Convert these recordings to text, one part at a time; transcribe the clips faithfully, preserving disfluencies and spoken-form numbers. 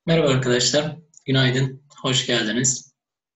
Merhaba arkadaşlar, günaydın, hoş geldiniz.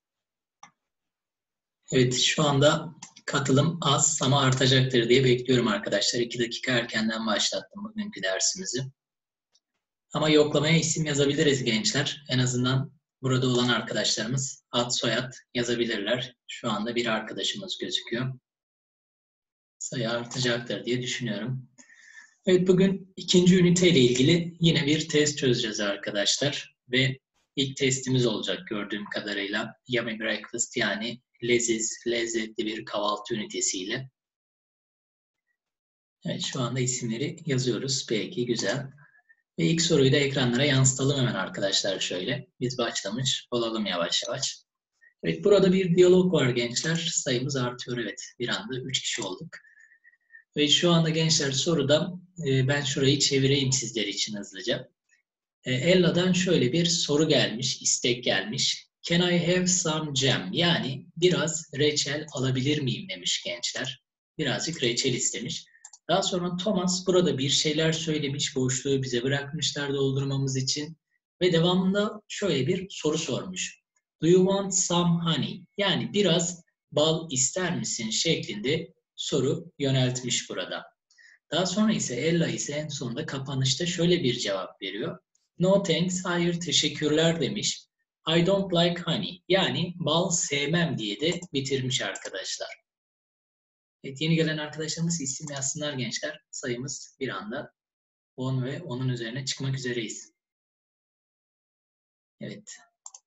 Evet, şu anda katılım az ama artacaktır diye bekliyorum arkadaşlar. İki dakika erkenden başlattım bugünkü dersimizi. Ama yoklamaya isim yazabiliriz gençler. En azından burada olan arkadaşlarımız ad soyad yazabilirler. Şu anda bir arkadaşımız gözüküyor. Sayı artacaktır diye düşünüyorum. Evet, bugün ikinci ünite ile ilgili yine bir test çözeceğiz arkadaşlar. Ve ilk testimiz olacak gördüğüm kadarıyla. Yummy Breakfast yani leziz, lezzetli bir kahvaltı ünitesiyle. Evet, şu anda isimleri yazıyoruz. Peki, güzel. Ve ilk soruyu da ekranlara yansıtalım hemen arkadaşlar şöyle. Biz başlamış olalım yavaş yavaş. Evet, burada bir diyalog var gençler. Sayımız artıyor, evet. Bir anda üç kişi olduk. Ve şu anda gençler soruda e, ben şurayı çevireyim sizler için hızlıca. E, Ella'dan şöyle bir soru gelmiş, istek gelmiş. Can I have some jam? Yani biraz reçel alabilir miyim demiş gençler. Birazcık reçel istemiş. Daha sonra Thomas burada bir şeyler söylemiş, boşluğu bize bırakmışlar doldurmamız için. Ve devamında şöyle bir soru sormuş. Do you want some honey? Yani biraz bal ister misin şeklinde soru yöneltmiş burada. Daha sonra ise Ella ise en sonunda kapanışta şöyle bir cevap veriyor. No thanks, hayır teşekkürler demiş. I don't like honey, yani bal sevmem diye de bitirmiş arkadaşlar. Evet, yeni gelen arkadaşlarımız isim yazsınlar gençler. Sayımız bir anda on ve onun üzerine çıkmak üzereyiz. Evet.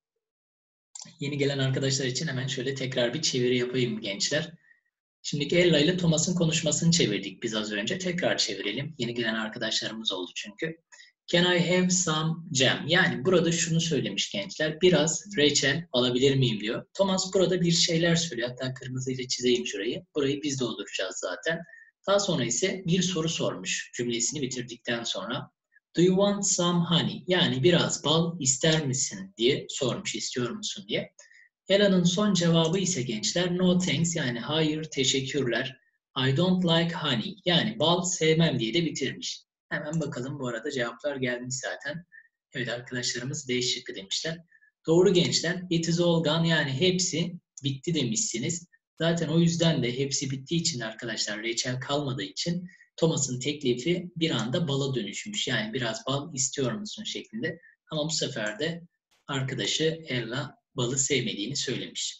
Yeni gelen arkadaşlar için hemen şöyle tekrar bir çeviri yapayım gençler. Şimdiki Ella ile Thomas'ın konuşmasını çevirdik biz az önce. Tekrar çevirelim. Yeni gelen arkadaşlarımız oldu çünkü. Can I have some jam? Yani burada şunu söylemiş gençler. Biraz reçel alabilir miyim diyor. Thomas burada bir şeyler söylüyor. Hatta kırmızıyla çizeyim şurayı. Burayı biz dolduracağız zaten. Daha sonra ise bir soru sormuş cümlesini bitirdikten sonra. Do you want some honey? Yani biraz bal ister misin diye sormuş, istiyor musun diye. Ella'nın son cevabı ise gençler no thanks, yani hayır teşekkürler. I don't like honey, yani bal sevmem diye de bitirmiş. Hemen bakalım, bu arada cevaplar gelmiş zaten. Evet, arkadaşlarımız D şıkkı demişler. Doğru gençler. It is all gone, yani hepsi bitti demişsiniz. Zaten o yüzden de hepsi bittiği için arkadaşlar, reçel kalmadığı için Thomas'ın teklifi bir anda bala dönüşmüş. Yani biraz bal istiyor musun şeklinde. Ama bu sefer de arkadaşı Ella balı sevmediğini söylemiş.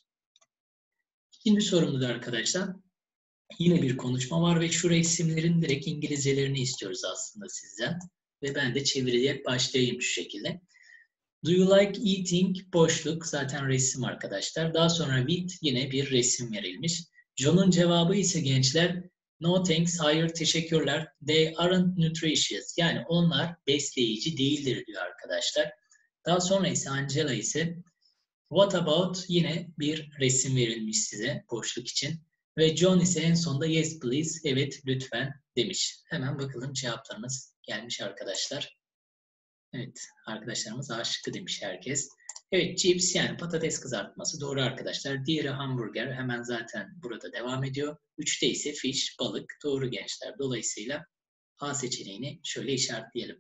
İkinci sorumda da arkadaşlar yine bir konuşma var ve şu resimlerin direkt İngilizcelerini istiyoruz aslında sizden. Ve ben de çeviriye başlayayım şu şekilde. Do you like eating? Boşluk zaten resim arkadaşlar. Daha sonra with yine bir resim verilmiş. John'un cevabı ise gençler no thanks, hayır teşekkürler. They aren't nutritious. Yani onlar besleyici değildir diyor arkadaşlar. Daha sonra ise Angela ise what about, yine bir resim verilmiş size boşluk için. Ve John ise en sonunda yes please, evet lütfen demiş. Hemen bakalım cevaplarımız gelmiş arkadaşlar. Evet, arkadaşlarımız A şıkkı demiş herkes. Evet, chips yani patates kızartması doğru arkadaşlar. Diğeri hamburger, hemen zaten burada devam ediyor. Üçte ise fish, balık doğru gençler. Dolayısıyla A seçeneğini şöyle işaretleyelim.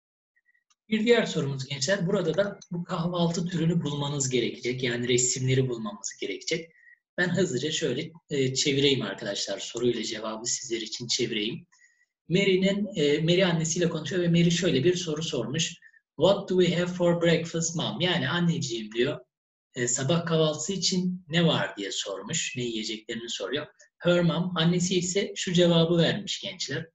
Bir diğer sorumuz gençler. Burada da bu kahvaltı türünü bulmanız gerekecek. Yani resimleri bulmamız gerekecek. Ben hızlıca şöyle e, çevireyim arkadaşlar. Soruyla cevabı sizler için çevireyim. Mary'nin e, Mary annesiyle konuşuyor ve Mary şöyle bir soru sormuş. What do we have for breakfast, mom? Yani anneciğim diyor. E, sabah kahvaltısı için ne var diye sormuş. Ne yiyeceklerini soruyor. Her mom, annesi ise şu cevabı vermiş gençler.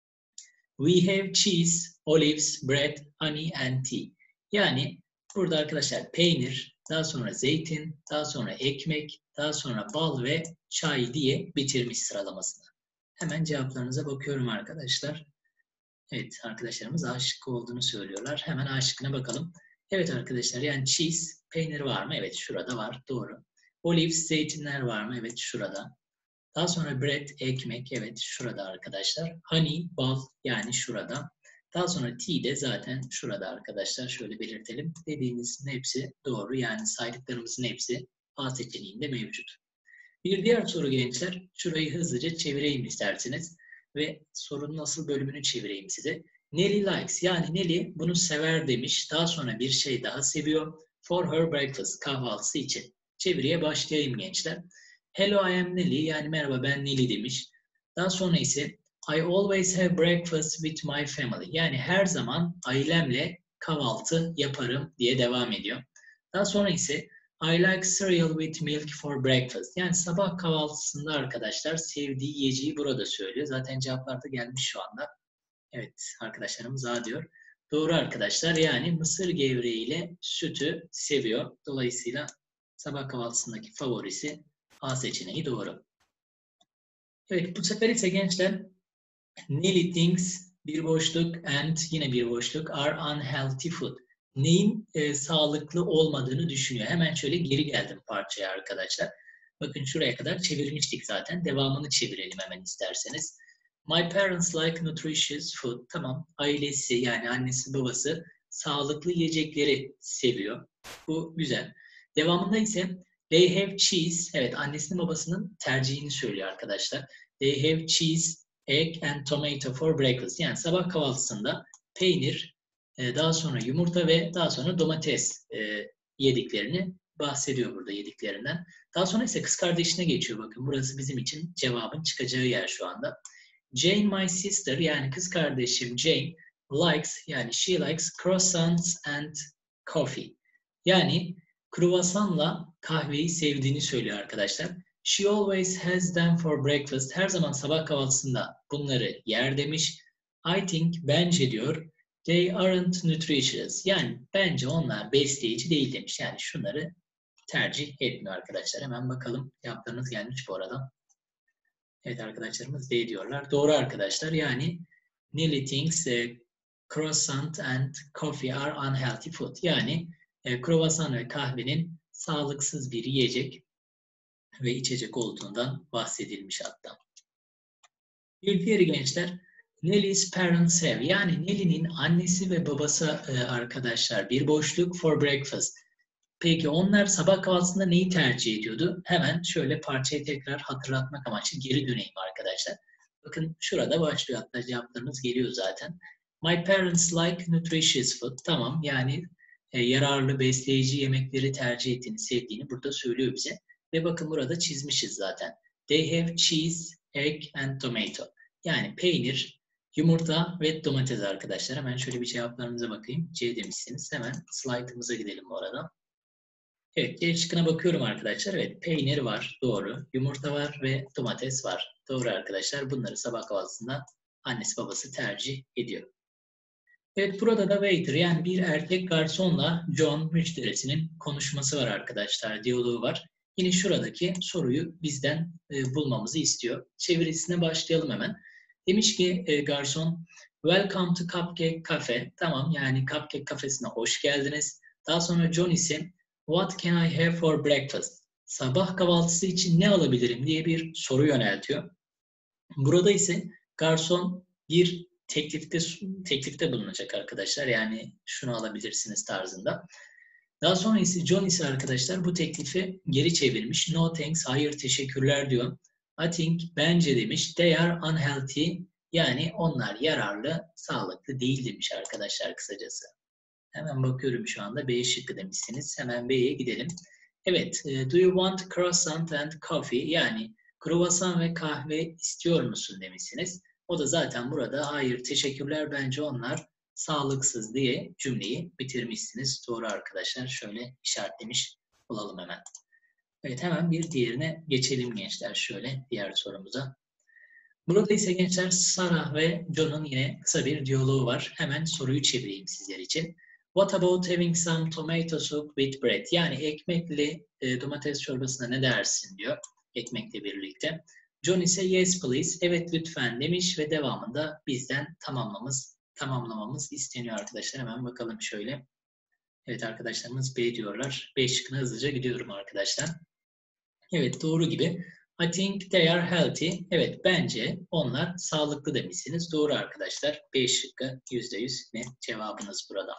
We have cheese, olives, bread, honey and tea. Yani burada arkadaşlar peynir, daha sonra zeytin, daha sonra ekmek, daha sonra bal ve çay diye bitirmiş sıralamasını. Hemen cevaplarınıza bakıyorum arkadaşlar. Evet, arkadaşlarımız A şıkkı olduğunu söylüyorlar. Hemen A şıkkına bakalım. Evet arkadaşlar, yani cheese, peynir var mı? Evet, şurada var. Doğru. Olives, zeytinler var mı? Evet, şurada. Daha sonra bread, ekmek, evet şurada arkadaşlar. Honey, bal, yani şurada. Daha sonra tea de zaten şurada arkadaşlar. Şöyle belirtelim. Dediğimizin hepsi doğru. Yani saydıklarımızın hepsi A seçeneğinde mevcut. Bir diğer soru gençler. Şurayı hızlıca çevireyim isterseniz. Ve sorunun asıl bölümünü çevireyim size. Nelly likes yani Nelly bunu sever demiş. Daha sonra bir şey daha seviyor. For her breakfast kahvaltısı için. Çeviriye başlayayım gençler. Hello I am Nelly yani merhaba ben Nelly demiş. Daha sonra ise I always have breakfast with my family. Yani her zaman ailemle kahvaltı yaparım diye devam ediyor. Daha sonra ise I like cereal with milk for breakfast. Yani sabah kahvaltısında arkadaşlar sevdiği yiyeceği burada söylüyor. Zaten cevaplar da gelmiş şu anda. Evet arkadaşlarımız A diyor. Doğru arkadaşlar yani mısır gevreğiyle sütü seviyor. Dolayısıyla sabah kahvaltısındaki favorisi A seçeneği doğru. Evet bu sefer ise gençler Nelly thinks bir boşluk and yine bir boşluk are unhealthy food. Neyin e, sağlıklı olmadığını düşünüyor. Hemen şöyle geri geldim parçaya arkadaşlar. Bakın şuraya kadar çevirmiştik zaten. Devamını çevirelim hemen isterseniz. My parents like nutritious food. Tamam. Ailesi yani annesi babası sağlıklı yiyecekleri seviyor. Bu güzel. Devamında ise they have cheese. Evet annesinin babasının tercihini söylüyor arkadaşlar. They have cheese, egg and tomato for breakfast. Yani sabah kahvaltısında peynir, daha sonra yumurta ve daha sonra domates yediklerini bahsediyor burada yediklerinden. Daha sonra ise kız kardeşine geçiyor. Bakın burası bizim için cevabın çıkacağı yer şu anda. Jane my sister yani kız kardeşim Jane likes yani she likes croissants and coffee. Yani kruvasanla kahveyi sevdiğini söylüyor arkadaşlar. She always has them for breakfast. Her zaman sabah kahvaltısında bunları yer demiş. I think bence diyor they aren't nutritious. Yani bence onlar besleyici değil demiş. Yani şunları tercih etmiyor arkadaşlar. Hemen bakalım cevaplarınız gelmiş bu arada. Evet arkadaşlarımız D diyorlar. Doğru arkadaşlar. Yani Nelly thinks e, croissant and coffee are unhealthy food. Yani e, kruvasan ve kahvenin sağlıksız bir yiyecek ve içecek olduğundan bahsedilmiş hatta. Bir diğeri gençler Nelly's parents have yani Nelly'nin annesi ve babası e, arkadaşlar bir boşluk for breakfast. Peki onlar sabah kahvaltısında neyi tercih ediyordu? Hemen şöyle parçayı tekrar hatırlatmak amaçlı geri döneyim arkadaşlar. Bakın şurada başlıyor hatta cevaplarınız geliyor zaten. My parents like nutritious food. Tamam yani e, yararlı besleyici yemekleri tercih ettiğini, sevdiğini burada söylüyor bize. Ve bakın burada çizmişiz zaten. They have cheese, egg and tomato. Yani peynir, yumurta ve domates arkadaşlar. Hemen şöyle bir cevaplarınıza bakayım. C demişsiniz. Hemen slaytımıza gidelim bu arada. Evet, C şıkkına bakıyorum arkadaşlar. Evet, peynir var. Doğru. Yumurta var ve domates var. Doğru arkadaşlar. Bunları sabah kahvaltısında annesi babası tercih ediyor. Evet, burada da waiter yani bir erkek garsonla John müşterisinin konuşması var arkadaşlar. Diyaloğu var. Yine şuradaki soruyu bizden e, bulmamızı istiyor. Çevirisine başlayalım hemen. Demiş ki e, garson, welcome to Cupcake Cafe. Tamam yani Cupcake kafesine hoş geldiniz. Daha sonra John ise what can I have for breakfast? Sabah kahvaltısı için ne alabilirim diye bir soru yöneltiyor. Burada ise garson bir teklifte teklifte bulunacak arkadaşlar. Yani şunu alabilirsiniz tarzında. Daha sonra ise John ise arkadaşlar bu teklifi geri çevirmiş. No thanks, hayır teşekkürler diyor. I think, bence demiş. They are unhealthy. Yani onlar yararlı, sağlıklı değil demiş arkadaşlar kısacası. Hemen bakıyorum şu anda B şıkkı demişsiniz. Hemen B'ye gidelim. Evet, do you want croissant and coffee? Yani kruvasan ve kahve istiyor musun demişsiniz. O da zaten burada hayır teşekkürler bence onlar sağlıksız diye cümleyi bitirmişsiniz. Doğru arkadaşlar. Şöyle işaretlemiş olalım hemen. Evet hemen bir diğerine geçelim gençler. Şöyle diğer sorumuza. Burada ise gençler Sarah ve John'un yine kısa bir diyaloğu var. Hemen soruyu çevireyim sizler için. What about having some tomato soup with bread? Yani ekmekli e, domates çorbasına ne dersin diyor. Ekmekle birlikte. John ise yes please, evet lütfen demiş ve devamında bizden tamamlamamız, tamamlamamız isteniyor arkadaşlar. Hemen bakalım şöyle. Evet arkadaşlarımız B diyorlar. B şıkkına hızlıca gidiyorum arkadaşlar. Evet doğru gibi. I think they are healthy. Evet bence onlar sağlıklı demişsiniz. Doğru arkadaşlar. B şıkkı yüzde yüz net cevabınız burada.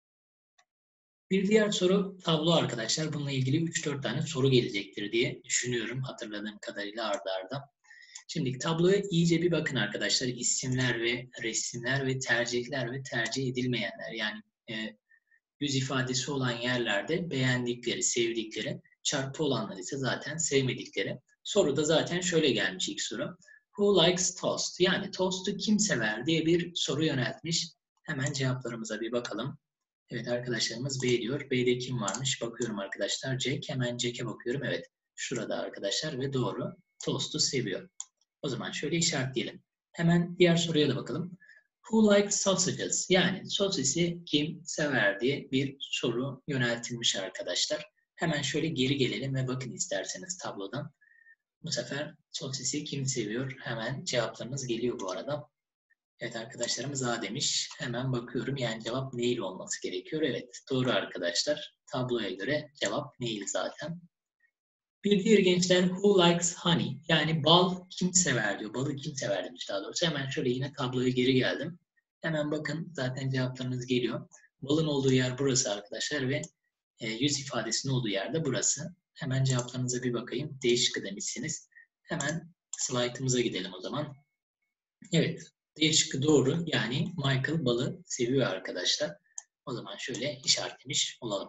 Bir diğer soru tablo arkadaşlar. Bununla ilgili üç dört tane soru gelecektir diye düşünüyorum hatırladığım kadarıyla arda arda. Şimdi tabloya iyice bir bakın arkadaşlar. İsimler ve resimler ve tercihler ve tercih edilmeyenler. Yani e, yüz ifadesi olan yerlerde beğendikleri, sevdikleri, çarpı olanlar ise zaten sevmedikleri. Soru da zaten şöyle gelmiş ilk soru. Who likes toast? Yani toast'u kim sever diye bir soru yöneltmiş. Hemen cevaplarımıza bir bakalım. Evet arkadaşlarımız B diyor. B'de kim varmış? Bakıyorum arkadaşlar. Jack. Hemen Jack'e bakıyorum. Evet. Şurada arkadaşlar ve doğru. Toast'u seviyor. O zaman şöyle işaretleyelim. Hemen diğer soruya da bakalım. Who likes sausages? Yani sosisi kim sever diye bir soru yöneltilmiş arkadaşlar. Hemen şöyle geri gelelim ve bakın isterseniz tablodan. Bu sefer sosisi kim seviyor? Hemen cevaplarınız geliyor bu arada. Evet arkadaşlarımız A demiş. Hemen bakıyorum. Yani cevap nail olması gerekiyor. Evet doğru arkadaşlar. Tabloya göre cevap nail zaten. Bir diğer gençler who likes honey? Yani bal kim sever diyor. Balı kim sever demiş daha doğrusu. Hemen şöyle yine tabloya geri geldim. Hemen bakın zaten cevaplarınız geliyor. Balın olduğu yer burası arkadaşlar ve e, yüz ifadesinin olduğu yer de burası. Hemen cevaplarınıza bir bakayım. D şıkkı demişsiniz. Hemen slaytımıza gidelim o zaman. Evet. D şıkkı doğru. Yani Michael balı seviyor arkadaşlar. O zaman şöyle işaretlemiş olalım.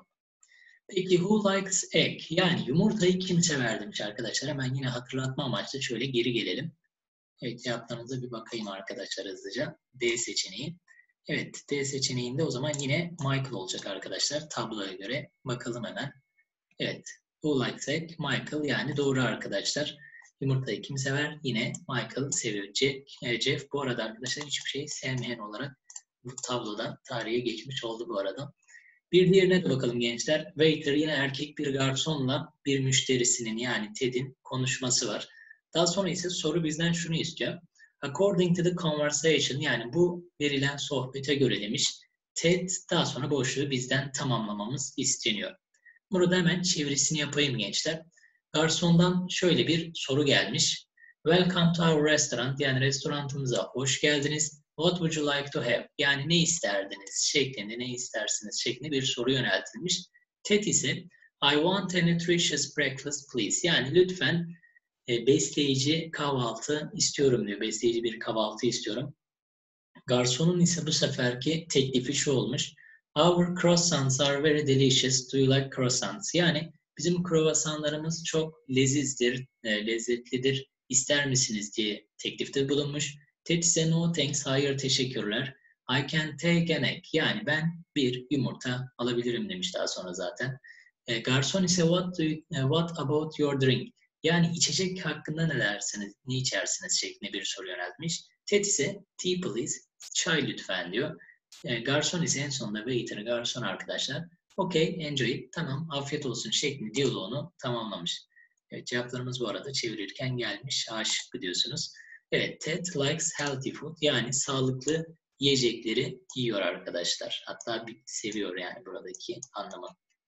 Peki who likes egg? Yani yumurtayı kim sever demiş arkadaşlar. Hemen yine hatırlatma amaçlı şöyle geri gelelim. Evet cevaplarınıza bir bakayım arkadaşlar hızlıca. D seçeneği. Evet D seçeneğinde o zaman yine Michael olacak arkadaşlar. Tabloya göre bakalım hemen. Evet who likes egg? Michael yani doğru arkadaşlar. Yumurtayı kim sever? Yine Michael seviyor. Jeff, Jeff bu arada arkadaşlar hiçbir şey sevmeyen olarak bu tabloda tarihe geçmiş oldu bu arada. Bir diğerine de bakalım gençler. Waiter yine erkek bir garsonla bir müşterisinin yani Ted'in konuşması var. Daha sonra ise soru bizden şunu istiyor. According to the conversation yani bu verilen sohbete göre demiş. Ted daha sonra boşluğu bizden tamamlamamız isteniyor. Burada hemen çevirisini yapayım gençler. Garsondan şöyle bir soru gelmiş. Welcome to our restaurant yani restoranımıza hoş geldiniz. What would you like to have? Yani ne isterdiniz şeklinde, ne istersiniz şeklinde bir soru yöneltilmiş. Ted ise I want a nutritious breakfast please. Yani lütfen e, besleyici kahvaltı istiyorum diyor. Besleyici bir kahvaltı istiyorum. Garsonun ise bu seferki teklifi şu olmuş. Our croissants are very delicious. Do you like croissants? Yani bizim kruvasanlarımız çok lezizdir, e, lezzetlidir. İster misiniz diye teklifte bulunmuş. Ted ise no thanks, hayır teşekkürler. I can take an egg. Yani ben bir yumurta alabilirim demiş daha sonra zaten. E, garson ise what, do you, what about your drink? Yani içecek hakkında ne dersiniz, ne içersiniz şeklinde bir soru yöneltmiş. Ted ise tea please, çay lütfen diyor. E, garson ise en sonunda waiter, garson arkadaşlar. Okay, enjoy it, tamam, afiyet olsun şeklinde diyaloğunu tamamlamış. Evet, cevaplarımız bu arada çevirirken gelmiş. A şıkkı diyorsunuz. Evet, Ted likes healthy food. Yani sağlıklı yiyecekleri yiyor arkadaşlar. Hatta bir seviyor yani buradaki anlamı.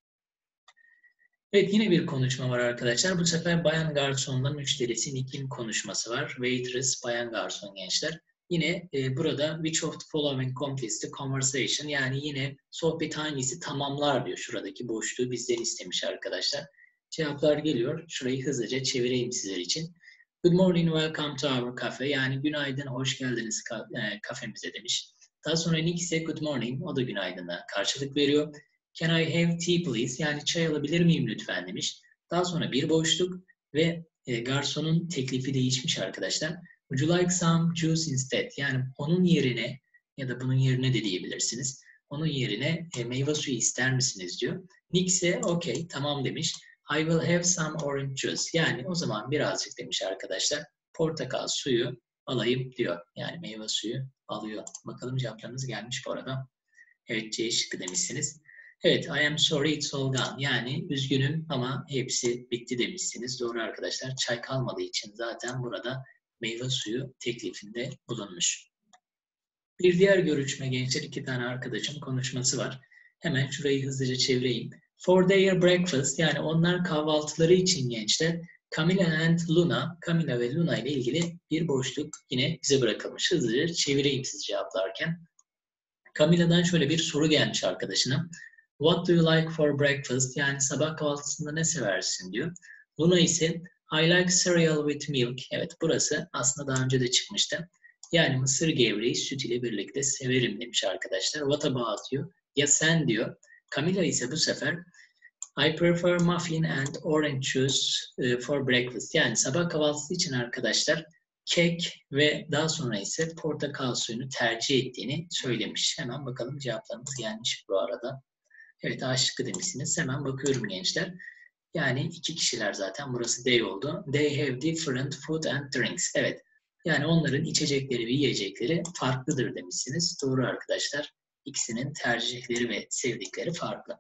Evet, yine bir konuşma var arkadaşlar. Bu sefer bayan garsonla müşterisi Nick'in konuşması var. Waitress, bayan garson gençler. Yine e, burada which of the following completes the conversation? Yani yine sohbet hangisi tamamlar diyor. Şuradaki boşluğu bizden istemiş arkadaşlar. Cevaplar geliyor. Şurayı hızlıca çevireyim sizler için. Good morning, welcome to our cafe. Yani günaydın, hoş geldiniz kafemize demiş. Daha sonra Nick ise good morning, o da günaydın'a karşılık veriyor. Can I have tea please? Yani çay alabilir miyim lütfen demiş. Daha sonra bir boşluk ve e, garsonun teklifi değişmiş arkadaşlar. Would you like some juice instead? Yani onun yerine ya da bunun yerine de diyebilirsiniz. Onun yerine e, meyve suyu ister misiniz diyor. Nick ise okay, tamam demiş. I will have some orange juice. Yani o zaman birazcık demiş arkadaşlar. Portakal suyu alayım diyor. Yani meyve suyu alıyor. Bakalım cevaplarınız gelmiş bu arada. Evet C şıkkı demişsiniz. Evet I am sorry it's all gone. Yani üzgünüm ama hepsi bitti demişsiniz. Doğru arkadaşlar. Çay kalmadığı için zaten burada meyve suyu teklifinde bulunmuş. Bir diğer görüşme gençler iki tane arkadaşım konuşması var. Hemen şurayı hızlıca çevireyim. For their breakfast yani onlar kahvaltıları için gençler Camila and Luna, Camila ve Luna ile ilgili bir boşluk yine bize bırakılmış. Hızlıca çevireyim siz cevaplarken. Camila'dan şöyle bir soru gelmiş arkadaşına. What do you like for breakfast? Yani sabah kahvaltısında ne seversin diyor. Luna ise I like cereal with milk. Evet, burası aslında daha önce de çıkmıştı. Yani mısır gevreği süt ile birlikte severim demiş arkadaşlar. What about you? Ya sen diyor. Camila ise bu sefer I prefer muffin and orange juice for breakfast. Yani sabah kahvaltısı için arkadaşlar kek ve daha sonra ise portakal suyunu tercih ettiğini söylemiş. Hemen bakalım cevaplarımız gelmiş bu arada. Evet, A şıkkı demişsiniz. Hemen bakıyorum gençler. Yani iki kişiler zaten. Burası they oldu. They have different food and drinks. Evet. Yani onların içecekleri ve yiyecekleri farklıdır demişsiniz. Doğru arkadaşlar. İkisinin tercihleri ve sevdikleri farklı.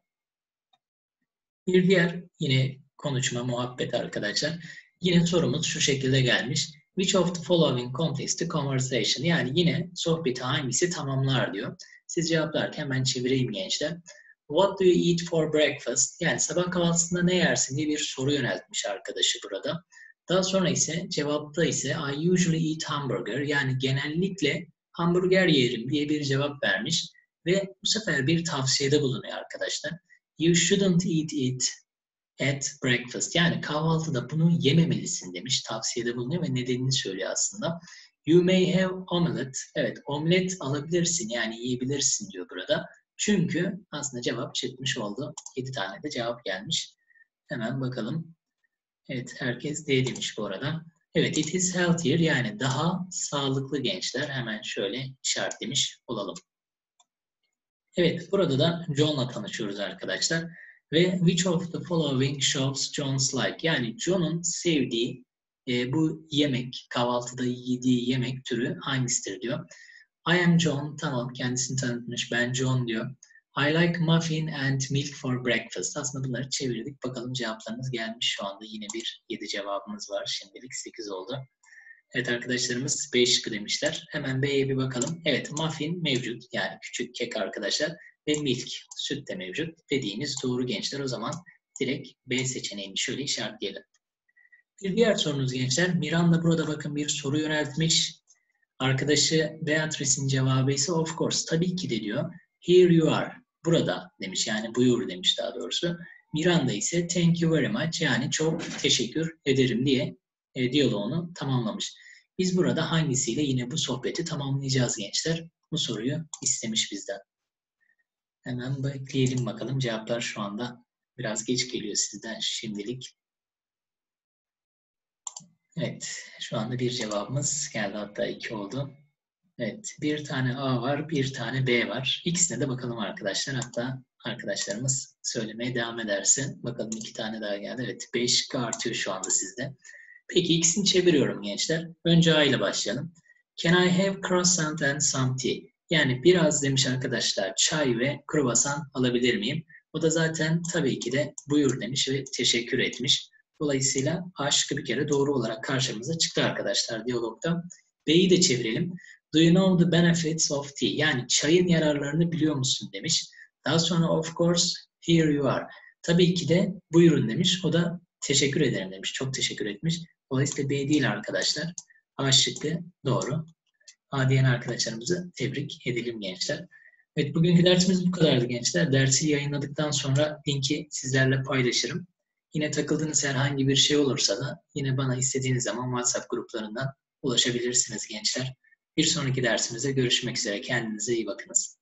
Bir diğer yine konuşma, muhabbet arkadaşlar. Yine sorumuz şu şekilde gelmiş. Which of the following completes the conversation? Yani yine sohbeti hangisi tamamlar diyor. Siz cevaplarken ben çevireyim gençler. What do you eat for breakfast? Yani sabah kahvaltısında ne yersin diye bir soru yöneltmiş arkadaşı burada. Daha sonra ise cevapta ise I usually eat hamburger. Yani genellikle hamburger yerim diye bir cevap vermiş. Ve bu sefer bir tavsiyede bulunuyor arkadaşlar. You shouldn't eat it at breakfast. Yani kahvaltıda bunu yememelisin demiş. Tavsiyede bulunuyor ve nedenini söylüyor aslında. You may have omelet. Evet, omlet alabilirsin yani yiyebilirsin diyor burada. Çünkü aslında cevap çıkmış oldu. yedi tane de cevap gelmiş. Hemen bakalım. Evet, herkes D demiş bu arada. Evet, it is healthier yani daha sağlıklı gençler. Hemen şöyle işaretlemiş olalım. Evet, burada da John'la tanışıyoruz arkadaşlar. Ve which of the following shows John's like? Yani John'un sevdiği e, bu yemek, kahvaltıda yediği yemek türü hangisidir diyor. I am John. Tamam, kendisini tanıtmış. Ben John diyor. I like muffin and milk for breakfast. Aslında bunları çevirdik. Bakalım cevaplarımız gelmiş şu anda. Yine bir yedi cevabımız var. Şimdilik sekiz oldu. Evet arkadaşlarımız B şıkkı demişler. Hemen B'ye bir bakalım. Evet, muffin mevcut. Yani küçük kek arkadaşlar. Ve milk, süt de mevcut. Dediğiniz doğru gençler. O zaman direkt B seçeneğini şöyle işaretleyelim. Bir diğer sorunuz gençler. Miranda burada bakın bir soru yöneltmiş. Arkadaşı Beatrice'in cevabı ise of course. Tabii ki de diyor. Here you are. Burada demiş. Yani buyur demiş daha doğrusu. Miranda ise thank you very much. Yani çok teşekkür ederim diye e, diyaloğunu tamamlamış. Biz burada hangisiyle yine bu sohbeti tamamlayacağız gençler? Bu soruyu istemiş bizden. Hemen bekleyelim bakalım. Cevaplar şu anda biraz geç geliyor sizden şimdilik. Evet, şu anda bir cevabımız geldi, hatta iki oldu. Evet, bir tane A var, bir tane B var. İkisine de bakalım arkadaşlar. Hatta arkadaşlarımız söylemeye devam ederse. Bakalım iki tane daha geldi. Evet, beş artıyor şu anda sizde. Peki ikisini çeviriyorum gençler. Önce A ile başlayalım. Can I have croissant and some tea? Yani biraz demiş arkadaşlar, çay ve kruvasan alabilir miyim? O da zaten tabii ki de buyur demiş ve teşekkür etmiş. Dolayısıyla A şıkkı bir kere doğru olarak karşımıza çıktı arkadaşlar diyalogda. B'yi de çevirelim. Do you know the benefits of tea? Yani çayın yararlarını biliyor musun demiş. Daha sonra of course here you are. Tabii ki de buyurun demiş. O da teşekkür ederim demiş. Çok teşekkür etmiş. Dolayısıyla B değil arkadaşlar. A şıkkı doğru. A diyen arkadaşlarımızı tebrik edelim gençler. Evet, bugünkü dersimiz bu kadardı gençler. Dersi yayınladıktan sonra linki sizlerle paylaşırım. Yine takıldığınız herhangi bir şey olursa da yine bana istediğiniz zaman WhatsApp gruplarından ulaşabilirsiniz gençler. Bir sonraki dersimizde görüşmek üzere. Kendinize iyi bakınız.